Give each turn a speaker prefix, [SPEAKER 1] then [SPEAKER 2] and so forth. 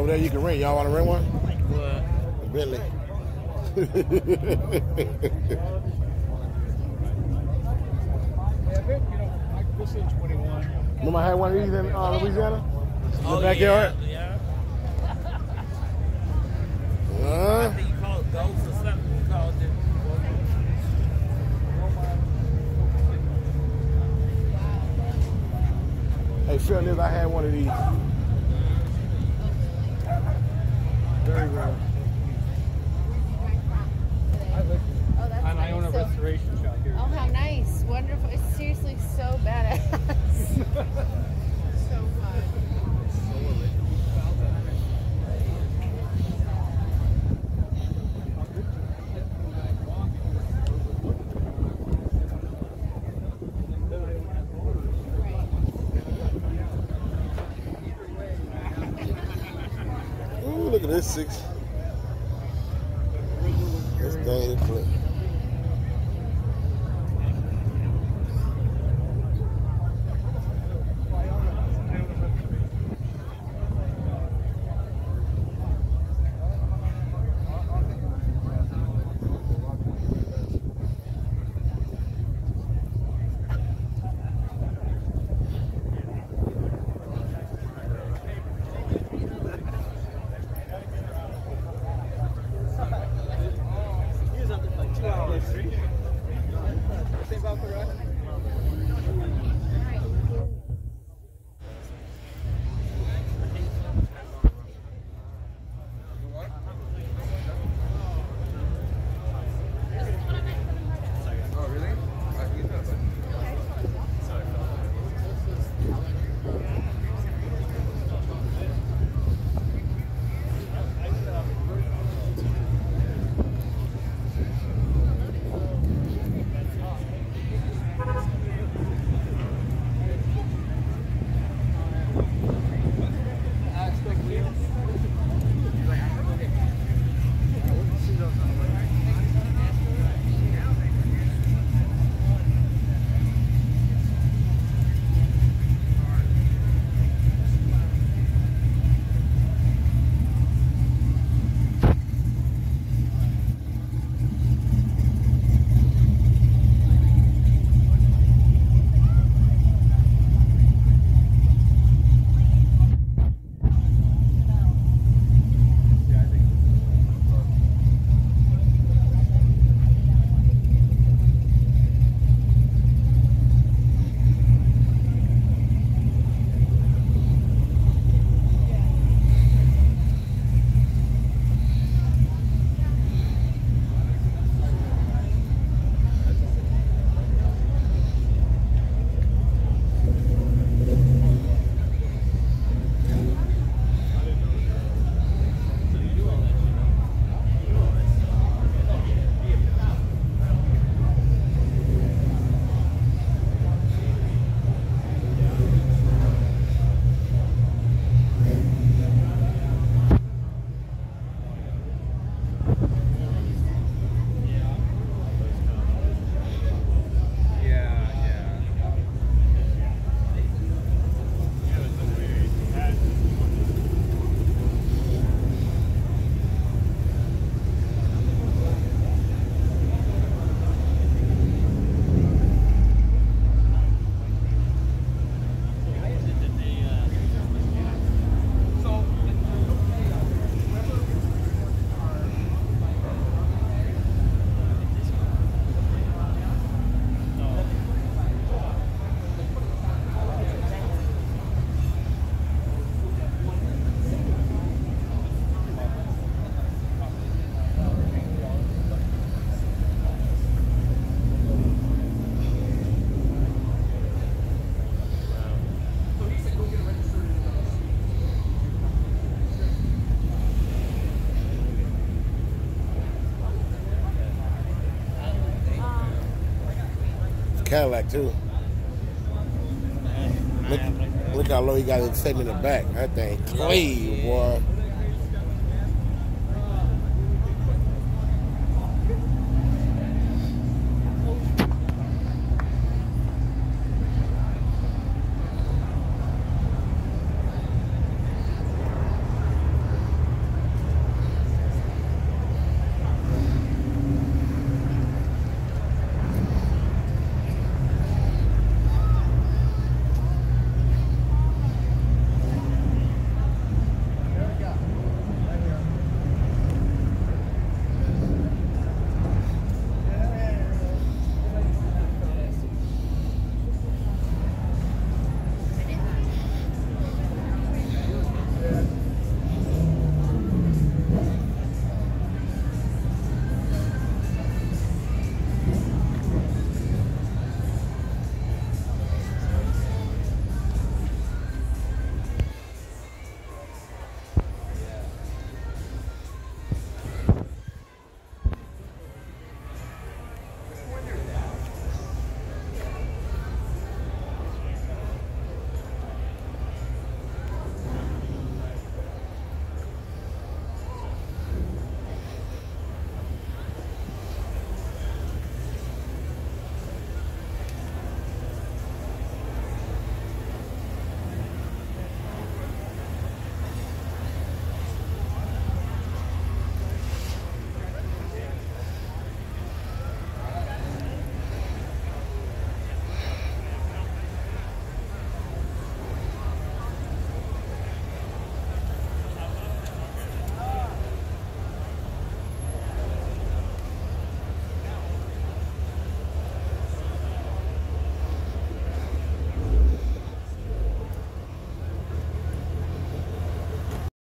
[SPEAKER 1] over there you can rent. Y'all want to rent one?
[SPEAKER 2] What?
[SPEAKER 1] A Bentley. Remember I had one of these in Louisiana? In the backyard?
[SPEAKER 2] Yeah. I
[SPEAKER 1] Uh,
[SPEAKER 2] think you call it ghost or something. You called it.
[SPEAKER 1] hey, Phil, I had one of these. Very rare.
[SPEAKER 3] And I own a restoration shop here.
[SPEAKER 4] Oh, how nice. Wonderful. It's seriously so badass. So fun.
[SPEAKER 1] Ooh, look at this 6. This thing is flip. Cadillac too. Look how low he got it sitting in the back. That thing clean, boy.